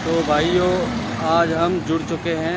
तो भाइयों, आज हम जुड़ चुके हैं।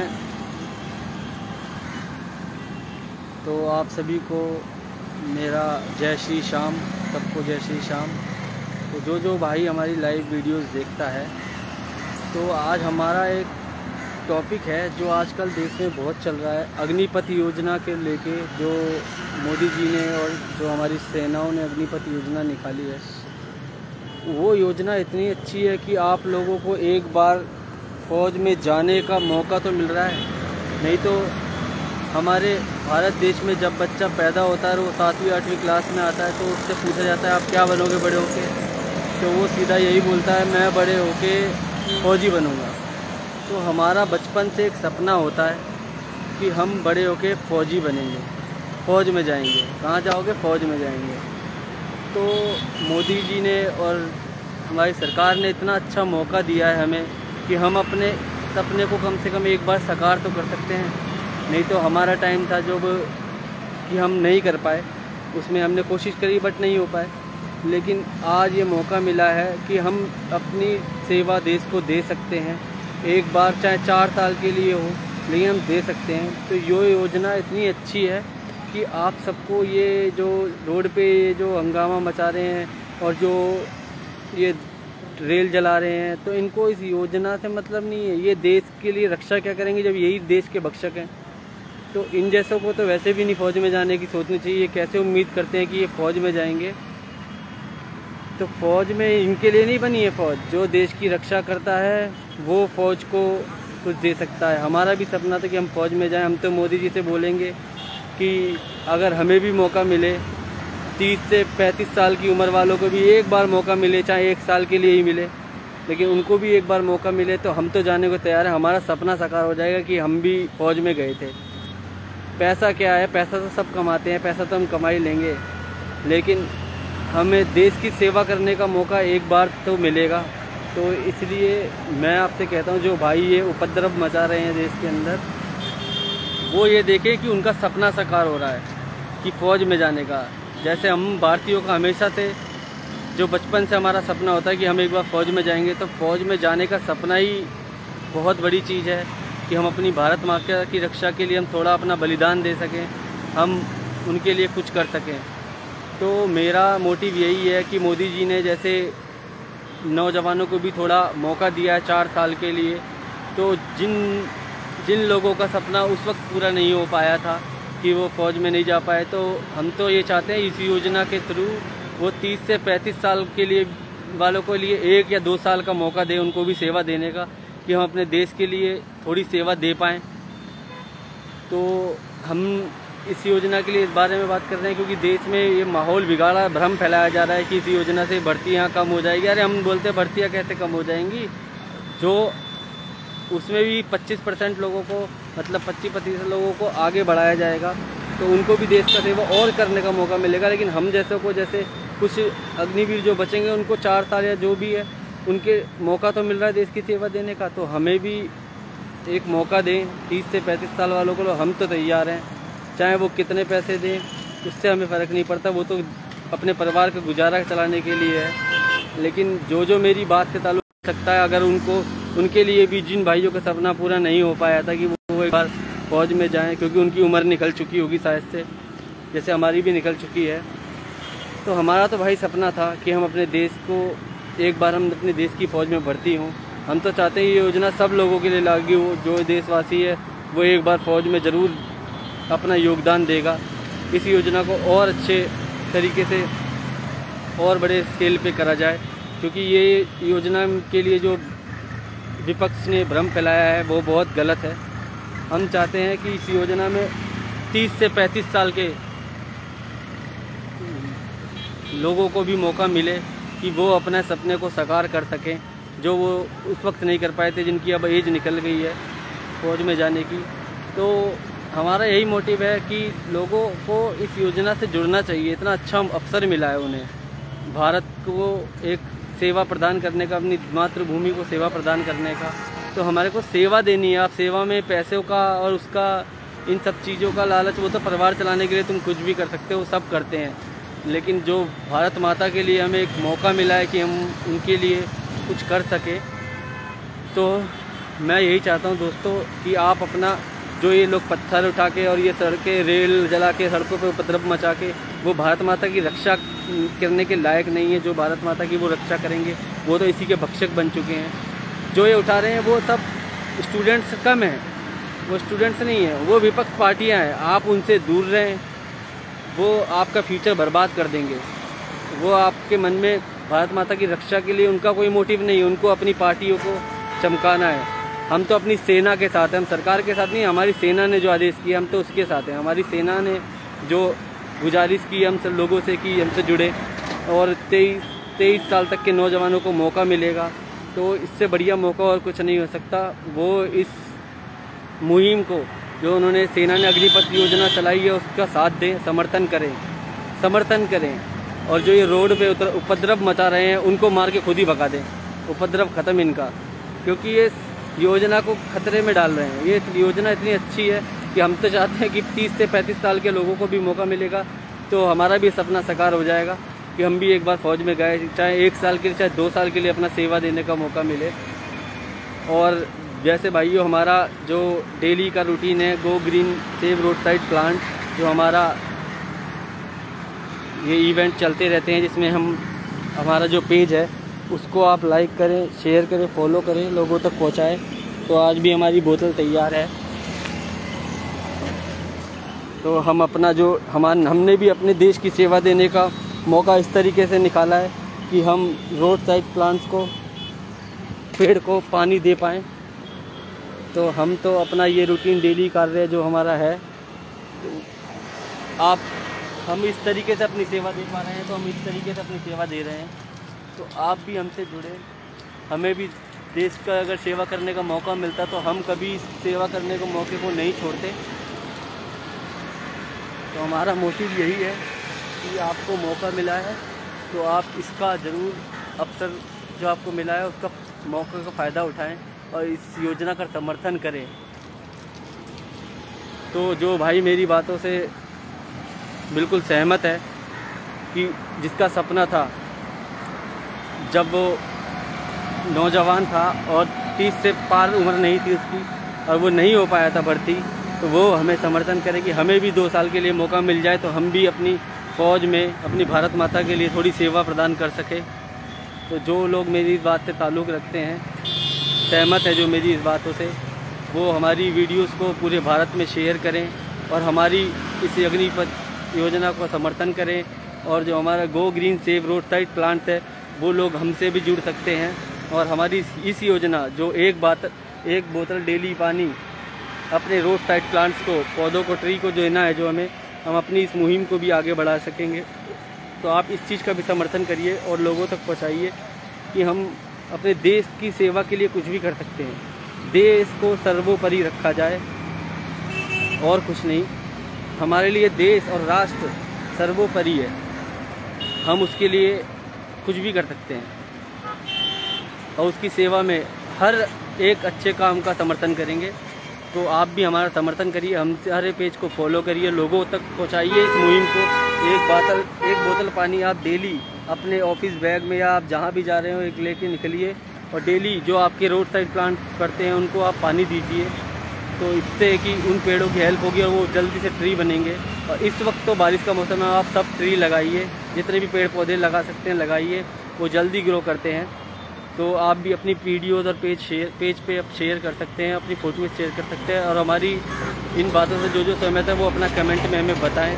तो आप सभी को मेरा जय श्री श्याम, सबको जय श्री श्याम। तो जो भाई हमारी लाइव वीडियोस देखता है, तो आज हमारा एक टॉपिक है जो आजकल देश में बहुत चल रहा है, अग्निपथ योजना के लेके, जो मोदी जी ने और जो हमारी सेनाओं ने अग्निपथ योजना निकाली है। वो योजना इतनी अच्छी है कि आप लोगों को एक बार फ़ौज में जाने का मौका तो मिल रहा है। नहीं तो हमारे भारत देश में जब बच्चा पैदा होता है, वो 7वीं 8वीं क्लास में आता है, तो उससे पूछा जाता है आप क्या बनोगे बड़े होके, तो वो सीधा यही बोलता है मैं बड़े होके फ़ौजी बनूंगा। तो हमारा बचपन से एक सपना होता है कि हम बड़े होके फ़ौजी बनेंगे, फ़ौज में जाएंगे। कहाँ जाओगे? फ़ौज में जाएंगे। तो मोदी जी ने और हमारी सरकार ने इतना अच्छा मौका दिया है हमें कि हम अपने सपने को कम से कम एक बार साकार तो कर सकते हैं। नहीं तो हमारा टाइम था जब कि हम नहीं कर पाए, उसमें हमने कोशिश करी बट नहीं हो पाए। लेकिन आज ये मौका मिला है कि हम अपनी सेवा देश को दे सकते हैं एक बार, चाहे 4 साल के लिए हो, लेकिन हम दे सकते हैं। तो ये योजना इतनी अच्छी है कि आप सबको, ये जो रोड पे ये जो हंगामा मचा रहे हैं और जो ये रेल जला रहे हैं, तो इनको इस योजना से मतलब नहीं है। ये देश के लिए रक्षा क्या करेंगे जब यही देश के भक्षक हैं? तो इन जैसों को तो वैसे भी नहीं फ़ौज में जाने की सोचनी चाहिए। ये कैसे उम्मीद करते हैं कि ये फ़ौज में जाएंगे? तो फ़ौज में इनके लिए नहीं बनी है फ़ौज। जो देश की रक्षा करता है वो फ़ौज को कुछ दे सकता है। हमारा भी सपना था कि हम फ़ौज में जाएं। हम तो मोदी जी से बोलेंगे कि अगर हमें भी मौका मिले, 30 से 35 साल की उम्र वालों को भी एक बार मौका मिले, चाहे 1 साल के लिए ही मिले, लेकिन उनको भी एक बार मौका मिले, तो हम तो जाने को तैयार हैं। हमारा सपना साकार हो जाएगा कि हम भी फ़ौज में गए थे। पैसा क्या है? पैसा तो सब कमाते हैं, पैसा तो हम कमा ही लेंगे, लेकिन हमें देश की सेवा करने का मौका एक बार तो मिलेगा। तो इसलिए मैं आपसे कहता हूँ, जो भाई ये उपद्रव मचा रहे हैं देश के अंदर, वो ये देखें कि उनका सपना साकार हो रहा है कि फ़ौज में जाने का। जैसे हम भारतीयों का हमेशा से, जो बचपन से हमारा सपना होता है कि हम एक बार फ़ौज में जाएंगे, तो फ़ौज में जाने का सपना ही बहुत बड़ी चीज़ है कि हम अपनी भारत माँ की रक्षा के लिए हम थोड़ा अपना बलिदान दे सकें, हम उनके लिए कुछ कर सकें। तो मेरा मोटिव यही है कि मोदी जी ने जैसे नौजवानों को भी थोड़ा मौका दिया है 4 साल के लिए, तो जिन लोगों का सपना उस वक्त पूरा नहीं हो पाया था कि वो फ़ौज में नहीं जा पाए, तो हम तो ये चाहते हैं इस योजना के थ्रू वो 30 से 35 साल के लिए वालों को लिए 1 या 2 साल का मौका दें, उनको भी सेवा देने का, कि हम अपने देश के लिए थोड़ी सेवा दे पाएँ। तो हम इस योजना के लिए इस बारे में बात कर रहे हैं क्योंकि देश में ये माहौल बिगाड़ा, भ्रम फैलाया जा रहा है कि इस योजना से भर्तियाँ कम हो जाएगी। अरे हम बोलते हैं भर्तियाँ कैसे कम हो जाएंगी? जो उसमें भी 25% लोगों को, मतलब 25% लोगों को आगे बढ़ाया जाएगा, तो उनको भी देश का सेवा और करने का मौका मिलेगा। लेकिन हम जैसे को, जैसे कुछ अग्निवीर जो बचेंगे, उनको 4 साल या जो भी है, उनके मौका तो मिल रहा है देश की सेवा देने का। तो हमें भी एक मौका दें 30 से 35 साल वालों को। हम तो तैयार हैं, चाहे वो कितने पैसे दें, उससे हमें फ़र्क नहीं पड़ता। वो तो अपने परिवार का गुजारा चलाने के लिए है। लेकिन जो मेरी बात से ताल्लुक़ सकता है, अगर उनके लिए भी, जिन भाइयों का सपना पूरा नहीं हो पाया था कि वो एक बार फ़ौज में जाएं, क्योंकि उनकी उम्र निकल चुकी होगी शायद से, जैसे हमारी भी निकल चुकी है। तो हमारा तो भाई सपना था कि हम अपने देश को एक बार, हम अपने देश की फ़ौज में भर्ती हों। हम तो चाहते हैं ये योजना सब लोगों के लिए लागू हो। जो देशवासी है वो एक बार फ़ौज में ज़रूर अपना योगदान देगा। इस योजना को और अच्छे तरीके से और बड़े स्केल पे करा जाए, क्योंकि ये योजना के लिए जो विपक्ष ने भ्रम फैलाया है वो बहुत गलत है। हम चाहते हैं कि इस योजना में 30 से 35 साल के लोगों को भी मौका मिले कि वो अपने सपने को साकार कर सकें, जो वो उस वक्त नहीं कर पाए थे, जिनकी अब एज निकल गई है फ़ौज में जाने की। तो हमारा यही मोटिव है कि लोगों को इस योजना से जुड़ना चाहिए। इतना अच्छा अवसर मिला है उन्हें, भारत को एक सेवा प्रदान करने का, अपनी मातृभूमि को सेवा प्रदान करने का। तो हमारे को सेवा देनी है। आप सेवा में पैसों का और उसका, इन सब चीज़ों का लालच, वो तो परिवार चलाने के लिए तुम कुछ भी कर सकते हो, सब करते हैं। लेकिन जो भारत माता के लिए हमें एक मौका मिला है कि हम उनके लिए कुछ कर सकें, तो मैं यही चाहता हूँ दोस्तों कि आप अपना जो ये लोग पत्थर उठा के और ये सड़कें रेल जला के सड़कों पे उपद्रव मचा के वो भारत माता की रक्षा करने के लायक नहीं है। जो भारत माता की वो रक्षा करेंगे वो तो इसी के भक्षक बन चुके हैं। जो ये उठा रहे हैं वो सब स्टूडेंट्स कम हैं, वो स्टूडेंट्स नहीं हैं, वो विपक्ष पार्टियां हैं। आप उनसे दूर रहें, वो आपका फ्यूचर बर्बाद कर देंगे। वो आपके मन में भारत माता की रक्षा के लिए उनका कोई मोटिव नहीं है, उनको अपनी पार्टियों को चमकाना है। हम तो अपनी सेना के साथ हैं, हम सरकार के साथ नहीं। हमारी सेना ने जो आदेश किया हम तो उसके साथ हैं। हमारी सेना ने जो गुजारिश की हम सब लोगों से कि हमसे जुड़े और 23 साल तक के नौजवानों को मौका मिलेगा, तो इससे बढ़िया मौका और कुछ नहीं हो सकता। वो इस मुहिम को जो उन्होंने सेना ने अग्निपथ योजना चलाई है उसका साथ दें, समर्थन करें। और जो ये रोड पे उपद्रव मचा रहे हैं उनको मार के खुद ही भगा दें, उपद्रव ख़त्म इनका, क्योंकि ये योजना को खतरे में डाल रहे हैं। ये योजना इतनी अच्छी है कि हम तो चाहते हैं कि 30 से 35 साल के लोगों को भी मौका मिलेगा तो हमारा भी सपना साकार हो जाएगा कि हम भी एक बार फौज में गए, चाहे 1 साल के लिए चाहे 2 साल के लिए अपना सेवा देने का मौका मिले। और जैसे भाइयों हमारा जो डेली का रूटीन है go green save road side plant, जो हमारा ये इवेंट चलते रहते हैं जिसमें हम हमारा जो पेज है उसको आप लाइक करें, शेयर करें, फॉलो करें, लोगों तक पहुंचाएं। तो आज भी हमारी बोतल तैयार है। तो हम अपना जो हमने भी अपने देश की सेवा देने का मौका इस तरीके से निकाला है कि हम रोड साइड प्लांट्स को, पेड़ को पानी दे पाएँ। तो हम तो अपना ये रूटीन डेली कार्य जो हमारा है, तो हम इस तरीके से अपनी सेवा दे पा रहे हैं, तो हम इस तरीके से अपनी सेवा दे रहे हैं। तो आप भी हमसे जुड़े, हमें भी देश का अगर सेवा करने का मौका मिलता तो हम कभी सेवा करने के मौके को नहीं छोड़ते। तो हमारा मोटिव यही है कि आपको मौका मिला है तो आप इसका ज़रूर, अवसर जो आपको मिला है उसका मौके का फ़ायदा उठाएं और इस योजना का समर्थन करें। तो जो भाई मेरी बातों से बिल्कुल सहमत है कि जिसका सपना था जब वो नौजवान था और 30 से पार उम्र नहीं थी उसकी और वो नहीं हो पाया था भर्ती, तो वो हमें समर्थन करे कि हमें भी 2 साल के लिए मौका मिल जाए तो हम भी अपनी फ़ौज में अपनी भारत माता के लिए थोड़ी सेवा प्रदान कर सके। तो जो लोग मेरी इस बात से ताल्लुक़ रखते हैं, सहमत है जो मेरी इस बातों से, वो हमारी वीडियोस को पूरे भारत में शेयर करें और हमारी इस अग्निपथ योजना को समर्थन करें। और जो हमारा go green save road side plant है वो लोग हमसे भी जुड़ सकते हैं और हमारी इस योजना जो एक बोतल डेली पानी अपने रोड साइड प्लांट्स को, पौधों को, ट्री को देना है जो हमें, हम अपनी इस मुहिम को भी आगे बढ़ा सकेंगे। तो आप इस चीज़ का भी समर्थन करिए और लोगों तक पहुंचाइए कि हम अपने देश की सेवा के लिए कुछ भी कर सकते हैं। देश को सर्वोपरि रखा जाए और कुछ नहीं। हमारे लिए देश और राष्ट्र सर्वोपरि है, हम उसके लिए कुछ भी कर सकते हैं और उसकी सेवा में हर एक अच्छे काम का समर्थन करेंगे। तो आप भी हमारा समर्थन करिए, हमसे हर पेज को फॉलो करिए, लोगों तक पहुंचाइए इस मुहिम को। एक बोतल पानी आप डेली अपने ऑफिस बैग में या आप जहां भी जा रहे हो एक लेके निकलिए और डेली जो आपके रोड साइड प्लांट करते हैं उनको आप पानी दीजिए। तो इससे कि उन पेड़ों की हेल्प होगी और वो जल्दी से ट्री बनेंगे। और इस वक्त तो बारिश का मौसम है, आप सब ट्री लगाइए, जितने भी पेड़ पौधे लगा सकते हैं लगाइए, वो जल्दी ग्रो करते हैं। तो आप भी अपनी वीडियोज़ और पेज पे आप शेयर कर सकते हैं, अपनी फ़ोटोज़ शेयर कर सकते हैं और हमारी इन बातों से जो सहमत है वो अपना कमेंट में हमें बताएं।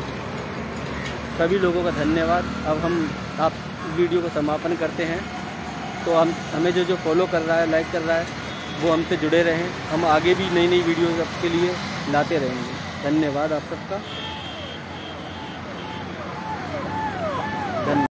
सभी लोगों का धन्यवाद। अब हम आप वीडियो को समापन करते हैं। तो हमें जो फॉलो कर रहा है, लाइक कर रहा है, वो हमसे जुड़े रहें। हम आगे भी नई वीडियोज़ आपके लिए लाते रहेंगे। धन्यवाद आप सबका।